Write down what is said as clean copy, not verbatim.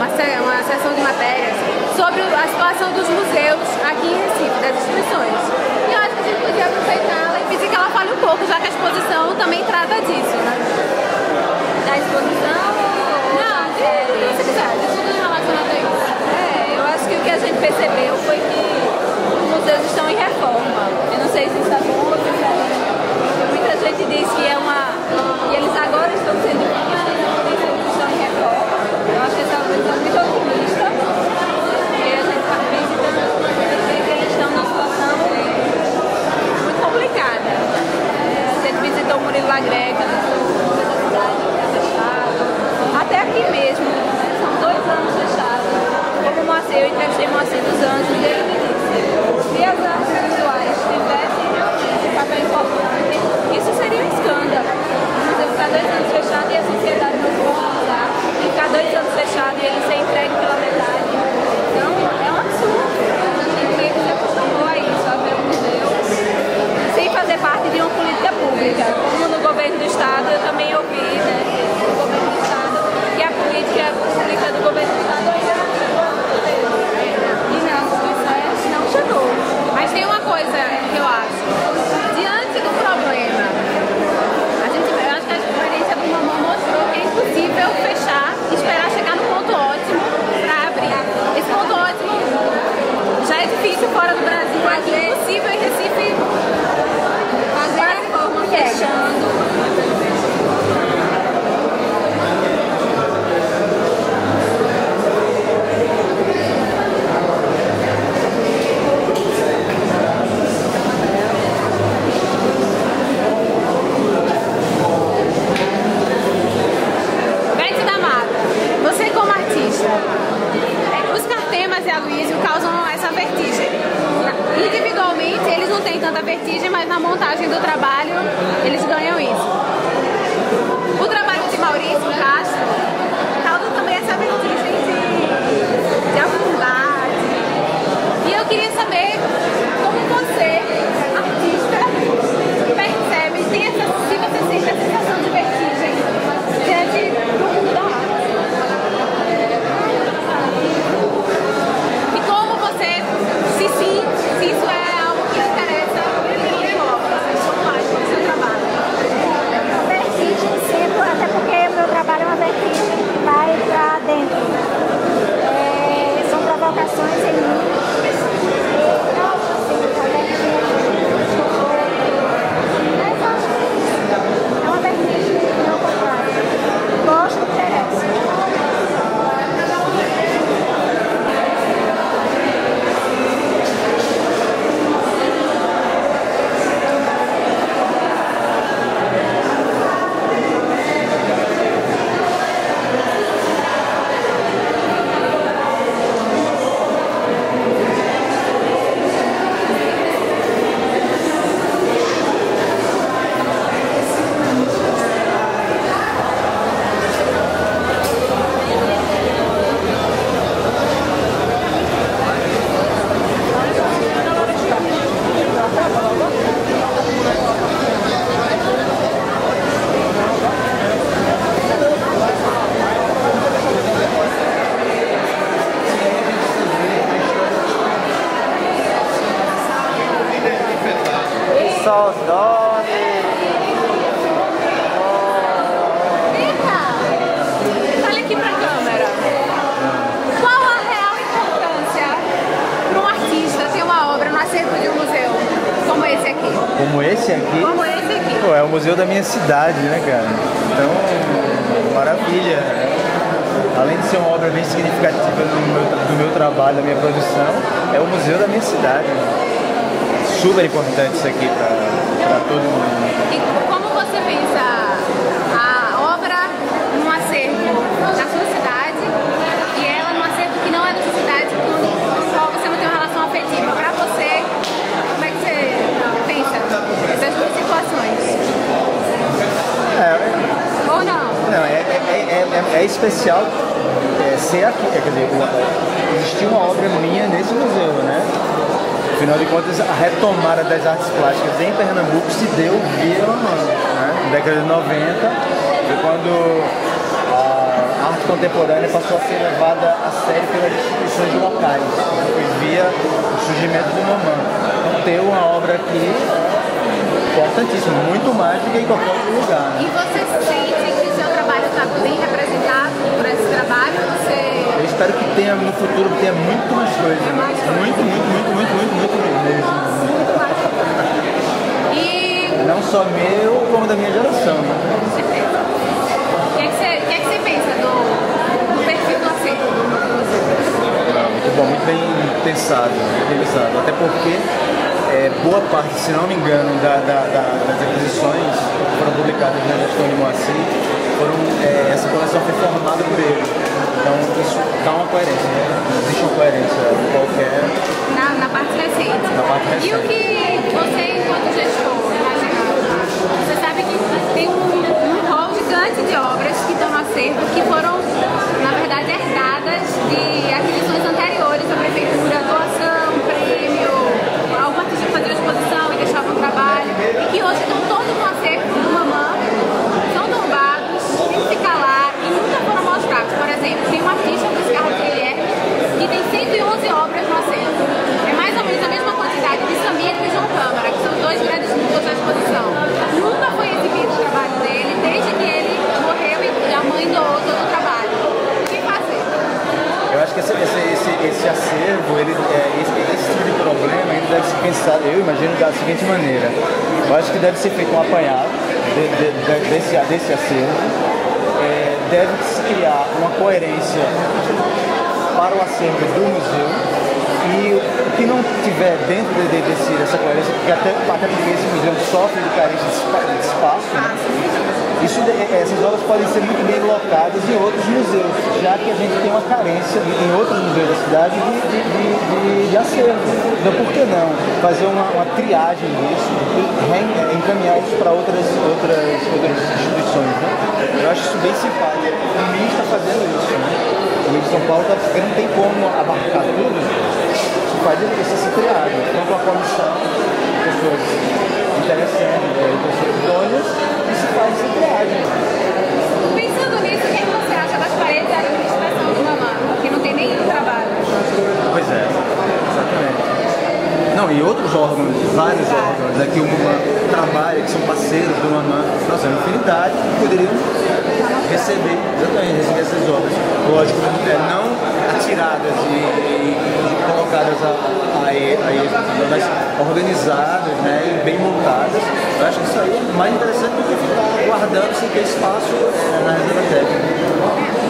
uma sessão de matérias sobre a situação dos museus aqui em Recife, das instituições. E eu acho que a gente podia aproveitá-la e pedir que ela fale um pouco, já que a exposição também trata disso, né? Da exposição? Não, de tudo relacionado a isso. Eu acho que o que a gente percebeu foi que os museus estão em reforma. Eu não sei se isso está bom ou se está ruim. Muita gente diz que é e eles agora estão sendo estão em reforma. Eu acho que essa visão é muito otimista. E a gente está visitando que eles estão numa situação muito complicada. A gente visitou o Murilo Agrega, até aqui mesmo, né? São 2 anos fechados. Como o Moacir, eu entrevistei o Moacir dos Anjos e ele me disse: se as artes visuais tivessem realmente um papel importante, isso seria um escândalo. O museu ficar 2 anos fechado e a sociedade não pode usar, e ficar 2 anos fechado e ele ser entregue pela metade. Então, é um absurdo. A gente meio que se acostumou a isso, a ver o museu sem fazer parte de uma política pública. Como no governo do Estado, eu também ouvi, né? No governo do Estado, e a política pública do governo do Estado ainda não chegou ao museu. E não chegou. Mas tem uma coisa que eu acho. Diante do problema, eu acho que a experiência do Mamão mostrou que é impossível fechar e esperar chegar no ponto ótimo para abrir. Esse ponto ótimo já é difícil fora do Brasil, mas é impossível em Recife fazer a reforma fechando. Você como artista, os Cartemas e a Luísio causam essa vertigem. Individualmente eles não têm tanta vertigem, mas na montagem do trabalho eles ganham isso. O trabalho de Maurício Castro causa também essa vertigem de afundar. E eu queria saber como você, artista, percebe, se você sente a sensação de vertigem diante do mundo da arte. E como você, se isso é algo que interessa como mais no seu trabalho? Vertigem sempre, até porque o meu trabalho é uma vertigem que vai para dentro. São provocações em mim. É uma vertigem que não compara. Gosto, interessa. Olha aqui pra câmera. Qual a real importância para um artista ter uma obra no acervo de um museu como esse aqui? Como esse aqui? Como esse aqui. Pô, é o museu da minha cidade, né, cara? Então, maravilha. Além de ser uma obra bem significativa do meu trabalho, da minha produção, é o museu da minha cidade. Super importante isso aqui para todo mundo. E como você pensa a obra num acervo da sua cidade e ela num acervo que não é da sua cidade, com o qual você não tem uma relação afetiva? Para você, como é que você pensa essas duas situações? Ou não? Não, é especial ser aqui, quer dizer, existir uma obra minha nesse museu, né? Afinal de contas, a retomada das artes plásticas em Pernambuco se deu via Mamão, né? Na década de 90, foi quando a arte contemporânea passou a ser levada a sério pelas instituições locais, via o surgimento do Mamã. Então ter uma obra aqui é importantíssimo, muito mais do que em qualquer outro lugar. E você sente que o seu trabalho está bem representado por esse trabalho? Eu espero que tenha no futuro tenha muito mais coisa. Muito mesmo. E não só meu, como da minha geração. Né? com certeza. O que é que você pensa do perfil do acervo do museu? Muito bom, muito bem pensado, revisado. Até porque boa parte, se não me engano, das aquisições que foram publicadas na gestão de Moacir, essa coleção foi formada por ele. Então isso dá uma coerência, né? Existe uma coerência qualquer. Na parte recente. Na parte recente. E o que você, enquanto gestor, imagina? Você sabe que tem um rol gigante de obras que estão no acervo que foram, na verdade, herdadas de aquisições anteriores à prefeitura, doação, prêmio, algum artista que fazia exposição e deixava um trabalho, e que hoje estão todos no acervo do Mamã, são tombados, tem que ficar lá e nunca foram mostrados. Por exemplo, tem um artista, o Carlos Guilherme, que tem 111 obras no acervo. É mais ou menos a mesma quantidade de Samir e João Câmara, que são os dois grandes músicos da exposição. Nunca foi exibido o trabalho dele, desde que ele morreu e a mãe doou todo o trabalho. O que fazer? Eu acho que esse acervo, esse tipo de problema, ele deve ser pensado, eu imagino, da seguinte maneira. Eu acho que deve ser feito um apanhado desse acervo. Deve-se criar uma coerência para o acervo do museu e o que não tiver dentro dessa coerência, porque até porque esse museu sofre de carência de espaço, né? Essas obras podem ser muito bem locadas em outros museus, já que a gente tem uma carência em outros museus da cidade de acervo. Então por que não fazer uma triagem disso e encaminhar isso para outras instituições, né? Eu acho isso bem simpático. O MIS está fazendo isso, né? O MIS de São Paulo está porque não tem como abarcar tudo. Isso faz essa triagem. Então com a comissão, pessoas interessantes, pessoas idôneas, e se faz essa triagem. Pensando nisso, o que você acha das paredes da administração do Mamã? Que não tem nenhum trabalho. Pois é, exatamente. Não, e outros órgãos, vários órgãos que o Mamã trabalha, que são parceiros do Mamã, nossa, é uma infinidade que poderiam receber essas obras. Lógico, não atiradas e colocadas mas organizadas, né, e bem montadas. Eu acho que isso aí é mais interessante do que ficar guardando sem ter espaço na reserva técnica.